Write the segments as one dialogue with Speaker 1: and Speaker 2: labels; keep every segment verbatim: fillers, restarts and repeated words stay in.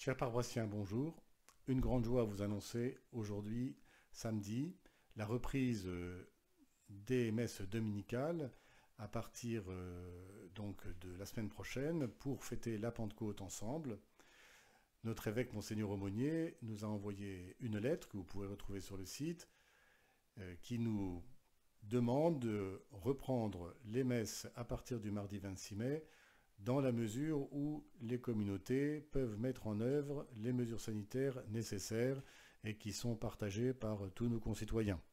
Speaker 1: Chers paroissiens, bonjour. Une grande joie à vous annoncer aujourd'hui, samedi, la reprise euh, des messes dominicales à partir euh, donc de la semaine prochaine pour fêter la Pentecôte ensemble. Notre évêque, Monseigneur Aumônier, nous a envoyé une lettre que vous pouvez retrouver sur le site euh, qui nous demande de reprendre les messes à partir du mardi vingt-six mai dans la mesure où les communautés peuvent mettre en œuvre les mesures sanitaires nécessaires et qui sont partagées par tous nos concitoyens.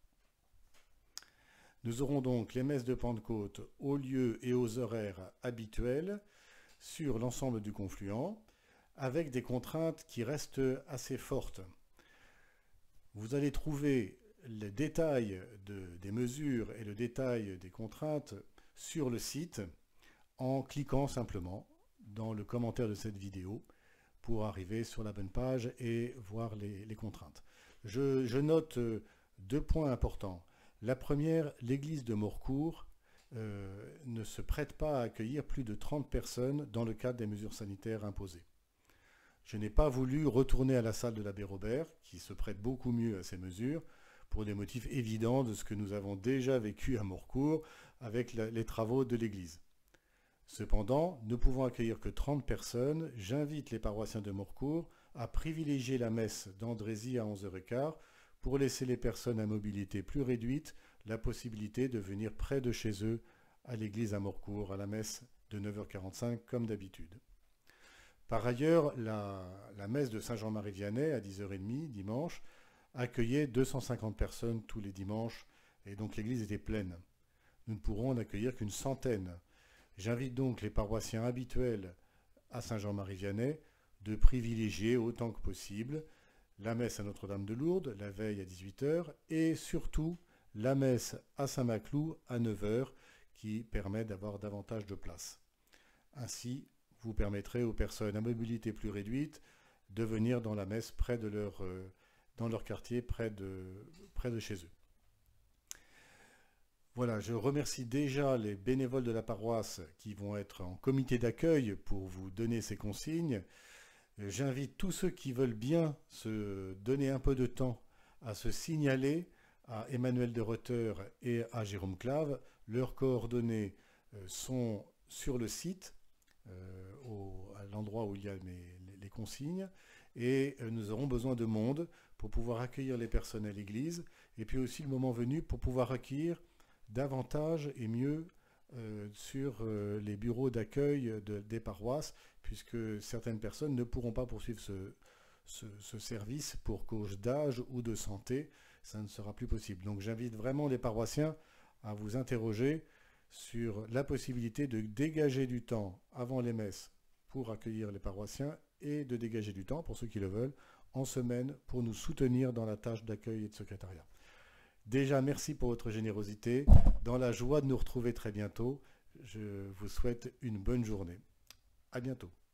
Speaker 1: Nous aurons donc les messes de Pentecôte au lieu et aux horaires habituels sur l'ensemble du confluent, avec des contraintes qui restent assez fortes. Vous allez trouver le détail de, des mesures et le détail des contraintes sur le site en cliquant simplement dans le commentaire de cette vidéo pour arriver sur la bonne page et voir les, les contraintes. Je, je note deux points importants. La première, l'église de Morcourt euh, ne se prête pas à accueillir plus de trente personnes dans le cadre des mesures sanitaires imposées. Je n'ai pas voulu retourner à la salle de l'abbé Robert, qui se prête beaucoup mieux à ces mesures, pour des motifs évidents de ce que nous avons déjà vécu à Morcourt avec la, les travaux de l'église. Cependant, ne pouvant accueillir que trente personnes, j'invite les paroissiens de Morcourt à privilégier la messe d'Andrézy à onze heures quinze pour laisser les personnes à mobilité plus réduite la possibilité de venir près de chez eux à l'église à Morcourt, à la messe de neuf heures quarante-cinq comme d'habitude. Par ailleurs, la, la messe de Saint-Jean-Marie-Vianney à dix heures trente dimanche accueillait deux cent cinquante personnes tous les dimanches et donc l'église était pleine. Nous ne pourrons en accueillir qu'une centaine. J'invite donc les paroissiens habituels à Saint-Jean-Marie-Vianney de privilégier autant que possible la messe à Notre-Dame de Lourdes, la veille à dix-huit heures, et surtout la messe à Saint-Maclou à neuf heures, qui permet d'avoir davantage de place. Ainsi, vous permettrez aux personnes à mobilité plus réduite de venir dans la messe près de leur, euh, dans leur quartier, près de, près de chez eux. Voilà, je remercie déjà les bénévoles de la paroisse qui vont être en comité d'accueil pour vous donner ces consignes. J'invite tous ceux qui veulent bien se donner un peu de temps à se signaler à Emmanuel de Rother et à Jérôme Clave. Leurs coordonnées sont sur le site, euh, au, à l'endroit où il y a mes, les consignes. Et nous aurons besoin de monde pour pouvoir accueillir les personnes à l'église. Et puis aussi le moment venu pour pouvoir accueillir davantage et mieux euh, sur euh, les bureaux d'accueil de, des paroisses, puisque certaines personnes ne pourront pas poursuivre ce, ce, ce service pour cause d'âge ou de santé. Ça ne sera plus possible. Donc j'invite vraiment les paroissiens à vous interroger sur la possibilité de dégager du temps avant les messes pour accueillir les paroissiens et de dégager du temps, pour ceux qui le veulent, en semaine pour nous soutenir dans la tâche d'accueil et de secrétariat. Déjà, merci pour votre générosité. Dans la joie de nous retrouver très bientôt, je vous souhaite une bonne journée. À bientôt.